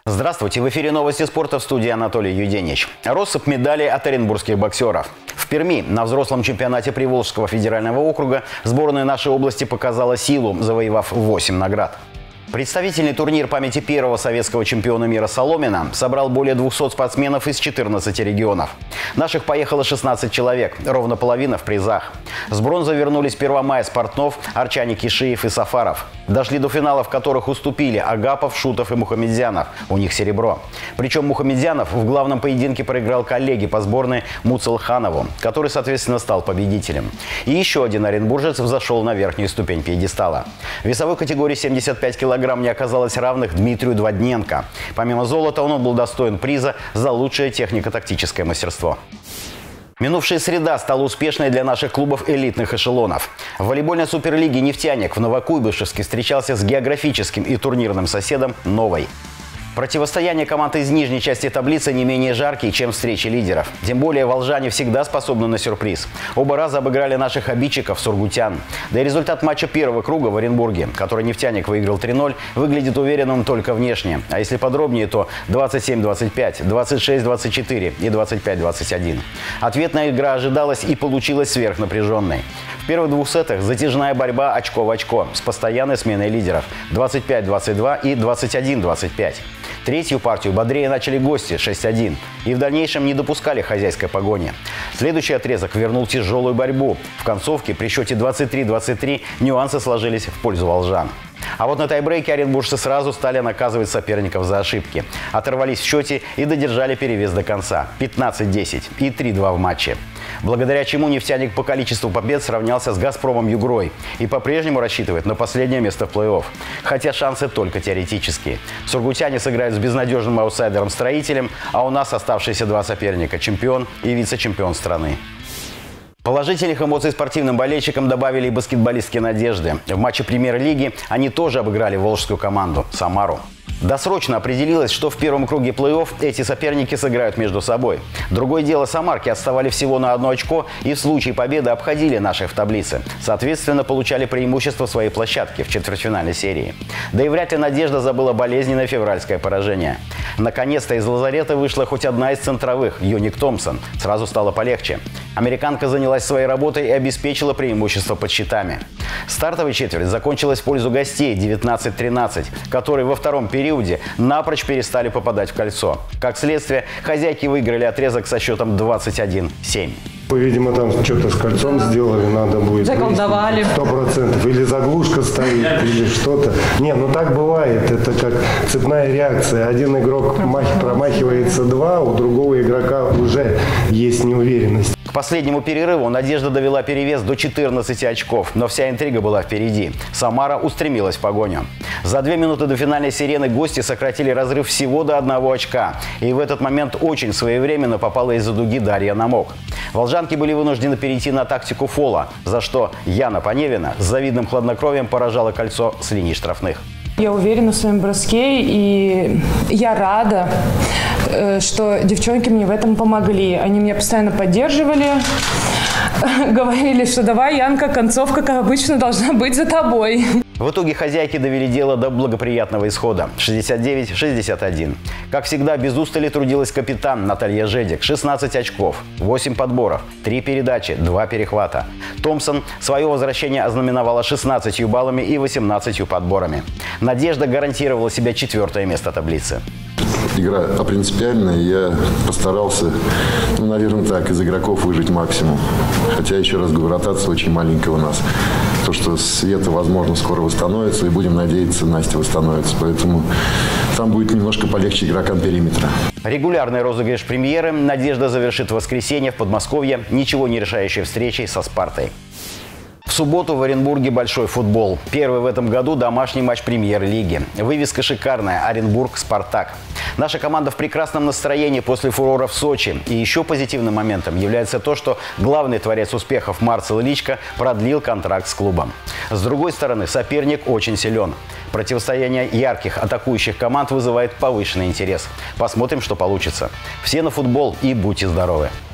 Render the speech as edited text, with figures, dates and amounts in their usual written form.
Здравствуйте! В эфире новости спорта, в студии Анатолий Юденич. Россыпь медалей от оренбургских боксеров. В Перми на взрослом чемпионате Приволжского федерального округа сборная нашей области показала силу, завоевав 8 наград. Представительный турнир памяти первого советского чемпиона мира Соломина собрал более 200 спортсменов из 14 регионов. Наших поехало 16 человек, ровно половина в призах. С бронзой вернулись Первомай, Спортнов, Арчане, Кишиев и Сафаров. Дошли до финалов, в которых уступили Агапов, Шутов и Мухамедзянов. У них серебро. Причем Мухамедзянов в главном поединке проиграл коллеге по сборной Муцелханову, который, соответственно, стал победителем. И еще один оренбуржец взошел на верхнюю ступень пьедестала. В весовой категории 75 килограмм не оказалось равных Дмитрию Дводненко. Помимо золота, он был достоин приза за лучшее технико-тактическое мастерство. Минувшая среда стала успешной для наших клубов элитных эшелонов. В волейбольной суперлиге «Нефтяник» в Новокуйбышевске встречался с географическим и турнирным соседом «Новой». Противостояние команд из нижней части таблицы не менее жаркие, чем встречи лидеров. Тем более волжане всегда способны на сюрприз. Оба раза обыграли наших обидчиков сургутян. Да и результат матча первого круга в Оренбурге, который «Нефтяник» выиграл 3-0, выглядит уверенным только внешне. А если подробнее, то 27-25, 26-24 и 25-21. Ответная игра ожидалась и получилась сверхнапряженной. В первых двух сетах затяжная борьба очко в очко с постоянной сменой лидеров 25-22 и 21-25. Третью партию бодрее начали гости 6-1 и в дальнейшем не допускали хозяйской погони. Следующий отрезок вернул тяжелую борьбу. В концовке при счете 23-23 нюансы сложились в пользу волжан. А вот на тайбрейке оренбуржцы сразу стали наказывать соперников за ошибки. Оторвались в счете и додержали перевес до конца – 15-10 и 3-2 в матче. Благодаря чему «Нефтяник» по количеству побед сравнялся с «Газпромом» Югрой и по-прежнему рассчитывает на последнее место в плей-офф. Хотя шансы только теоретические. Сургутяне сыграют с безнадежным аутсайдером «Строителем», а у нас оставшиеся два соперника – чемпион и вице-чемпион страны. Положительных эмоций спортивным болельщикам добавили и баскетболистки «Надежды». В матче премьер-лиги они тоже обыграли волжскую команду – «Самару». Досрочно определилось, что в первом круге плей-офф эти соперники сыграют между собой. Другое дело, самарки отставали всего на 1 очко и в случае победы обходили наших в таблице. Соответственно, получали преимущество своей площадки в четвертьфинальной серии. Да и вряд ли «Надежда» забыла болезненное февральское поражение. Наконец-то из лазарета вышла хоть одна из центровых – Юник Томпсон. Сразу стало полегче. Американка занялась своей работой и обеспечила преимущество под счетами. Стартовая четверть закончилась в пользу гостей 19-13, которые во втором периоде напрочь перестали попадать в кольцо. Как следствие, хозяйки выиграли отрезок со счетом 21-7. Видимо, там что-то с кольцом сделали, надо будет. Заколдовали. 100%. Или заглушка стоит, или что-то. Не, ну так бывает. Это как цепная реакция. Один игрок промахивается 2, у другого игрока уже есть неуверенность. К последнему перерыву «Надежда» довела перевес до 14 очков, но вся интрига была впереди. «Самара» устремилась в погоню. За 2 минуты до финальной сирены гости сократили разрыв всего до 1 очка. И в этот момент очень своевременно попала из-за дуги Дарья Намок. Волжанки были вынуждены перейти на тактику фола, за что Яна Поневина с завидным хладнокровием поражала кольцо с линии штрафных. Я уверена в своем броске, и я рада, что девчонки мне в этом помогли. Они меня постоянно поддерживали, говорили, что давай, Янка, концовка, как обычно, должна быть за тобой. В итоге хозяйки довели дело до благоприятного исхода – 69-61. Как всегда, без устали трудилась капитан Наталья Жедик – 16 очков, 8 подборов, 3 передачи, 2 перехвата. Томпсон свое возвращение ознаменовала 16 баллами и 18 подборами. «Надежда» гарантировала себе 4-е место таблицы. Игра принципиальная, я постарался, наверное, так, из игроков выжить максимум. Хотя, еще раз говорю, ротация очень маленькая у нас. То, что Света, возможно, скоро восстановится, и будем надеяться, Настя восстановится. Поэтому там будет немножко полегче игрокам периметра. Регулярный розыгрыш премьеры «Надежда» завершит в воскресенье в Подмосковье ничего не решающей встречей со «Спартой». В субботу в Оренбурге большой футбол. Первый в этом году домашний матч премьер-лиги. Вывеска шикарная – Оренбург-Спартак. Наша команда в прекрасном настроении после фурора в Сочи. И еще позитивным моментом является то, что главный творец успехов Марцел Ильичко продлил контракт с клубом. С другой стороны, соперник очень силен. Противостояние ярких атакующих команд вызывает повышенный интерес. Посмотрим, что получится. Все на футбол и будьте здоровы!